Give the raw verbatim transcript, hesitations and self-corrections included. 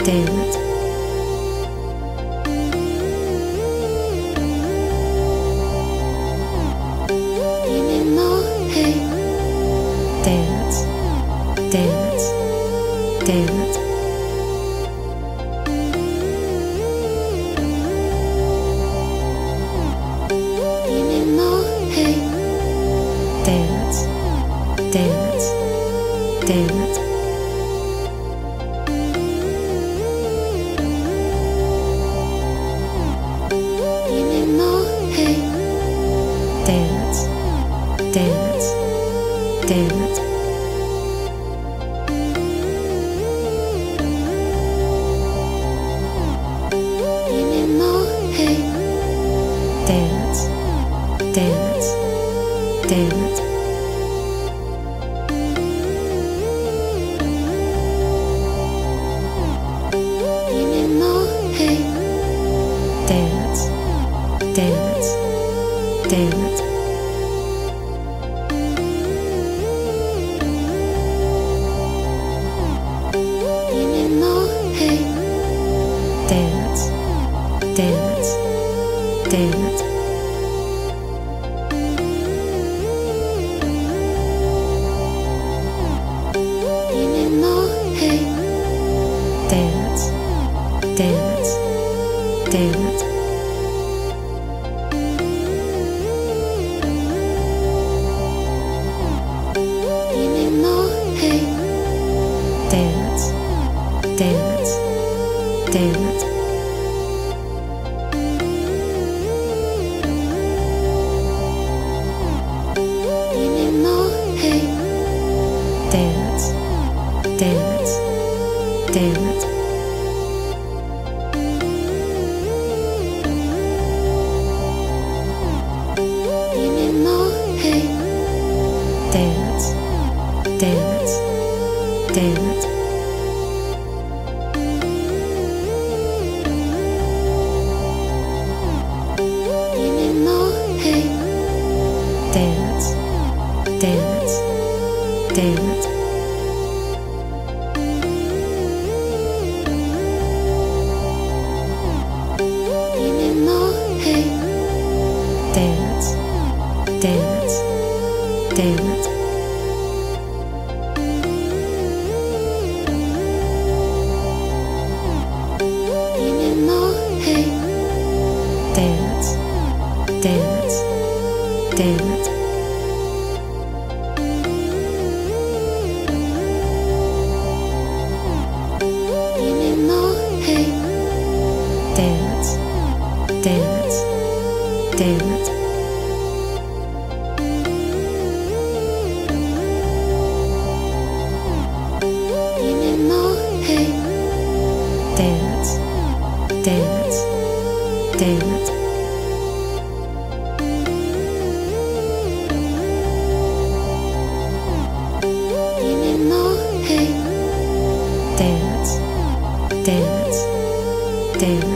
dance, give me more, hey, dance, dance, dance, give me more, hey, dance, dance, dance. Dance, dance, dance. Give me more, hey. Dance, dance, dance. Give me more, hey. Dance, dance, dance. Dance, dance, dance. Give me more, hey. Dance, dance, dance. Give me more, hey. Dance, dance, dance. Give me more, hey. Dance, dance, dance. Give me more, hey. Dance, dance, dance. Give me more, hey. Dance, dance, dance. Give me more, hey. Dance, dance, dance. Give me more, hey. Dance, dance, dance. Give me more, hey. Dance, dance, dance. Give me more, hey. Dance, dance, dance. Give me more, hey. Dance, dance, dance.